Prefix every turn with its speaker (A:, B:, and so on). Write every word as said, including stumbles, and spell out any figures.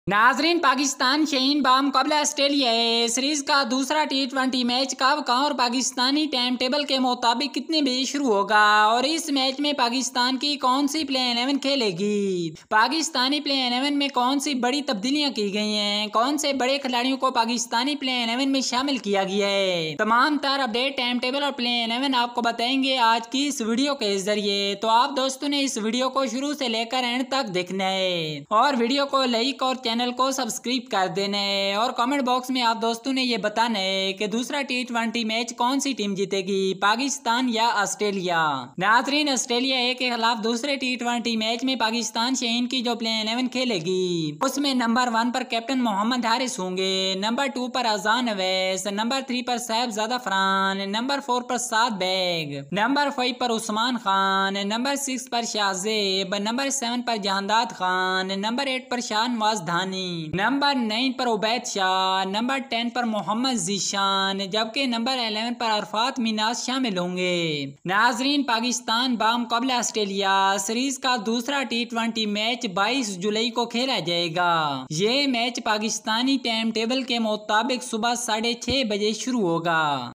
A: नाजरीन, पाकिस्तान शहीन बामुकाबला ऑस्ट्रेलिया है। सीरीज का दूसरा टी ट्वेंटी मैच कब कहां और पाकिस्तानी टाइम टेबल के मुताबिक कितने बजे शुरू होगा और इस मैच में पाकिस्तान की कौन सी प्ले इलेवन खेलेगी। पाकिस्तानी प्ले इलेवन में कौन सी बड़ी तब्दीलियां की गई हैं, कौन से बड़े खिलाड़ियों को पाकिस्तानी प्ले इलेवन में शामिल किया गया है। तमाम तर अपडेट, टाइम टेबल और प्ले इलेवन आपको बताएंगे आज की इस वीडियो के जरिए। तो आप दोस्तों ने इस वीडियो को शुरू से लेकर एंड तक देखना है और वीडियो को लाइक और चैनल को सब्सक्राइब कर देना है और कमेंट बॉक्स में आप दोस्तों ने ये बताना है कि दूसरा टी ट्वेंटी मैच कौन सी टीम जीतेगी, पाकिस्तान या ऑस्ट्रेलिया। नाजरीन, ऑस्ट्रेलिया ए के खिलाफ दूसरे टी ट्वेंटी मैच में पाकिस्तान शहीन की जो प्ले इलेवन खेलेगी उसमें नंबर वन पर कैप्टन मोहम्मद हारिस होंगे, नंबर टू पर अजान अवैस, नंबर थ्री पर साहिबजादा फरहान, नंबर फोर पर साद बैग, नंबर फाइव पर उस्मान खान, नंबर सिक्स पर शाहजेब, नंबर सेवन पर जहांदाद खान, नंबर एट पर शाहनवाज धानी, नंबर नाइन पर उबैद शाह, नंबर टेन पर मोहम्मद जीशान, जबकि नंबर इलेवन पर अरफात मिनाज शामिल होंगे। नाजरीन, पाकिस्तान बामुकाबला ऑस्ट्रेलिया सीरीज का दूसरा टी ट्वेंटी मैच बाईस जुलाई को खेला जाएगा। ये मैच पाकिस्तानी टाइम टेबल के मुताबिक सुबह साढ़े छह बजे शुरू होगा।